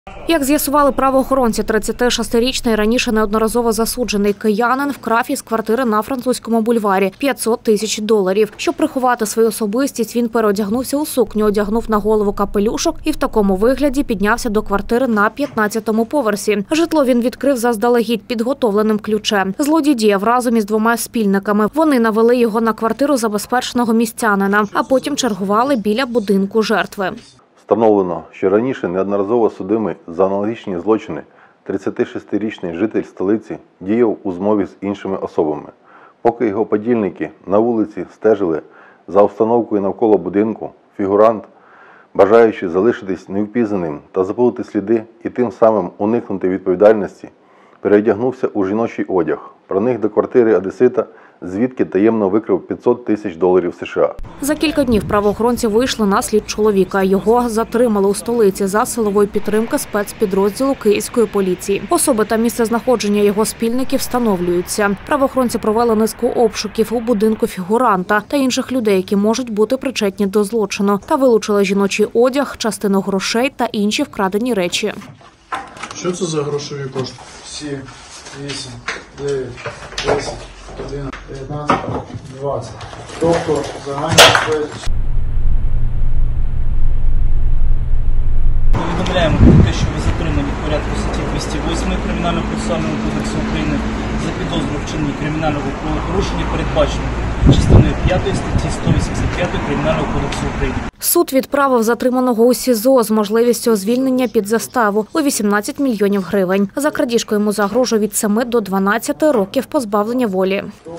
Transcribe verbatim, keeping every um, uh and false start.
Як з'ясували правоохоронці, тридцятишестирічний раніше неодноразово засуджений киянин вкрав із квартири на Французькому бульварі п'ятсот тисяч доларів. Щоб приховати свою особистість, він переодягнувся у сукню, одягнув на голову капелюшок і в такому вигляді піднявся до квартири на п'ятнадцятому поверсі. Житло він відкрив заздалегідь підготовленим ключем. Злодій діяв разом із двома спільниками. Вони навели його на квартиру забезпеченого містянина, а потім чергували біля будинку жертви. Встановлено, що раніше неодноразово судимий за аналогічні злочини тридцятишестирічний житель столиці діяв у змові з іншими особами. Поки його подільники на вулиці стежили за обстановкою навколо будинку, фігурант, бажаючи залишитись невпізнаним та забути сліди і тим самим уникнути відповідальності, переодягнувся у жіночий одяг, проник до квартири одесита, звідки таємно викрав п'ятсот тисяч доларів США. За кілька днів правоохоронці вийшли на слід чоловіка. Його затримали у столиці за силової підтримки спецпідрозділу Київської поліції. Особи та місце знаходження його спільників встановлюються. Правоохоронці провели низку обшуків у будинку фігуранта та інших людей, які можуть бути причетні до злочину, та вилучили жіночий одяг, частину грошей та інші вкрадені речі. Що це за грошові кошти? сім, вісім, дев'ять, десять, одинадцять, дев'ятнадцять, двадцять. Тобто загальна безпечність. Повідомляємо про те, що ви затримані в порядку статті двісті восьмої Кримінального процесуального кодексу України за підозру в вчиненні кримінального правопорушення, передбачено частиною п'ятої статті сто вісімдесят п'ять Кримінального кодексу України. Суд відправив затриманого у СІЗО з можливістю звільнення під заставу у вісімнадцять мільйонів гривень. За крадіжку йому загрожує від семи до дванадцяти років позбавлення волі.